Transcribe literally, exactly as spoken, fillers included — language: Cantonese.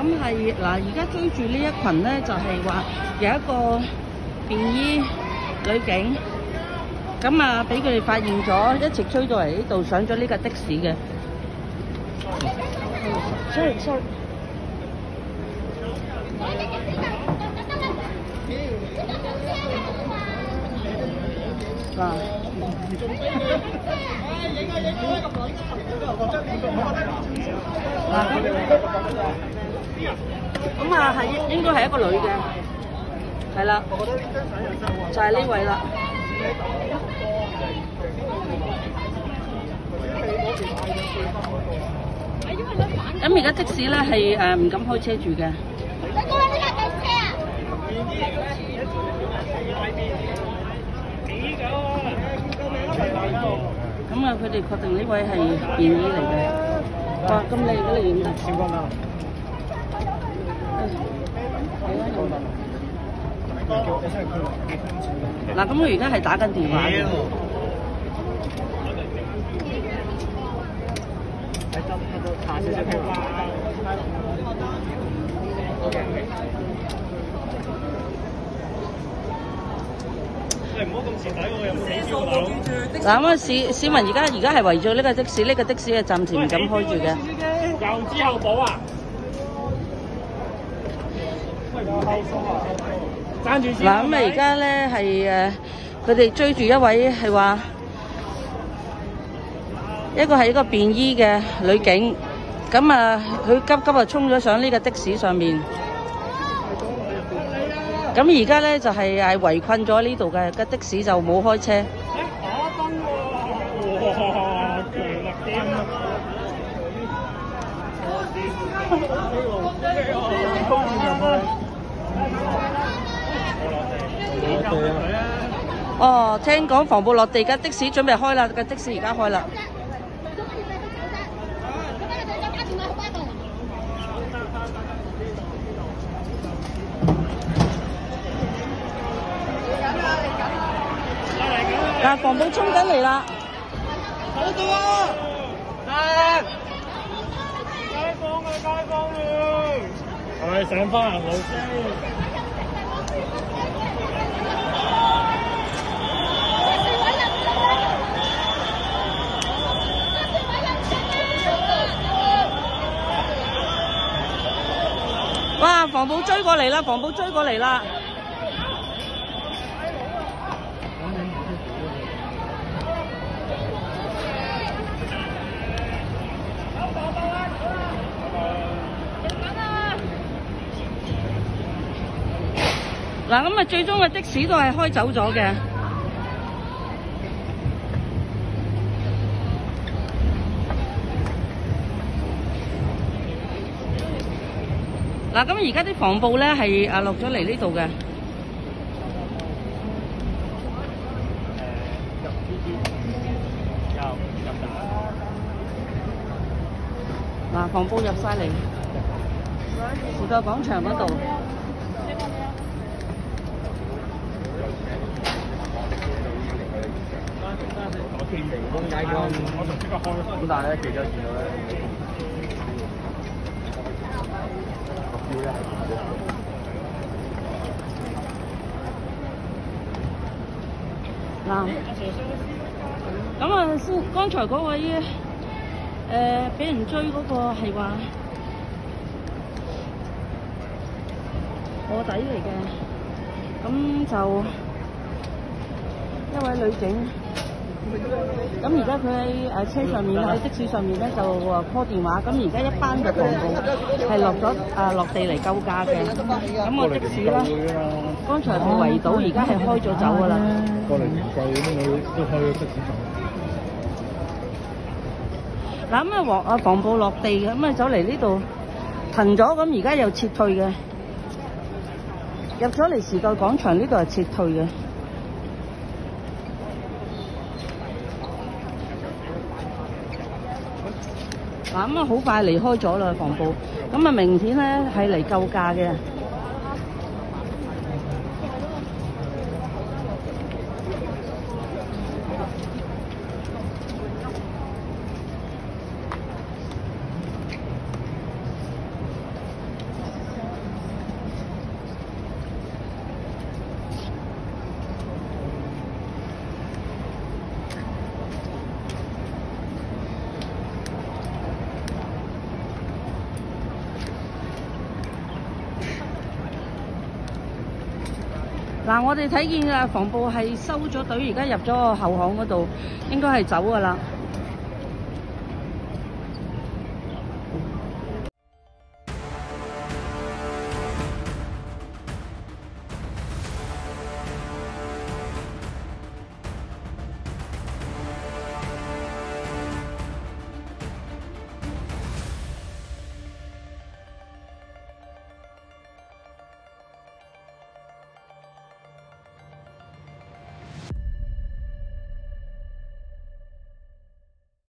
係嗱，而家追住呢一群咧，就係、是、話有一個便衣女警，咁啊俾佢哋發現咗，一直追到嚟呢度，上咗呢架的士嘅。sorry sorry。嗱。嗱咁啊，係應該係一個女嘅，係啦，就係、是、呢位啦。咁而家的士咧係誒唔敢開車住嘅。咁啊，佢哋確定呢位係便衣嚟嘅。哇！咁靚嘅你影得。閃光燈。嗱，咁佢而家係打緊電話嘅。你唔好咁蝕底喎，有冇死燒佬？嗱咁啊，市市民而家而家係圍住呢個的士，呢、呢個的士係暫時唔敢開住嘅。又之後補啊！爭住先。嗱咁啊，而家咧係誒，佢哋追住一位係話一個係一個便衣嘅女警，咁啊佢急急啊衝咗上呢個的士上面。咁而家咧就係誒圍困咗呢度嘅，個的士就冇開車。打燈喎！哇！強力啲啊！哦，聽講防暴落地，架的士準備開啦，架的士而家開啦。嗱，防暴衝緊嚟啦！好到啊！啊！街坊啊，街坊啊！係上翻行路先。哇！防暴追過嚟啦！防暴追過嚟啦！嗱咁啊，最終嘅的士都係開走咗嘅。嗱咁而家啲防暴咧係啊落咗嚟呢度嘅。嗱，防暴入晒嚟，時代廣場嗰度。我仲即刻開咁大咧，記咗見到咧。嗱，咁啊先，剛才嗰位誒俾人追嗰個係話臥底嚟嘅，咁就一位女警。咁而家佢喺誒車上面，喺的士上面咧就話 call 電話，咁而家一班嘅防暴係落咗啊落地嚟救駕嘅，咁個的士咧，剛才係圍堵，而家係開咗走㗎啦。過嚟唔計咁樣，都開咗的士走。嗱咁啊防啊防暴落地嘅，咁啊走嚟呢度停咗，咁而家又撤退嘅，入咗嚟時代廣場呢度係撤退嘅。嗱咁啊，好快離開咗啦，防暴。咁啊，明顯咧係嚟救駕嘅。 嗱，我哋睇見啊，防暴係收咗隊，而家入咗個後巷嗰度，應該係走噶啦。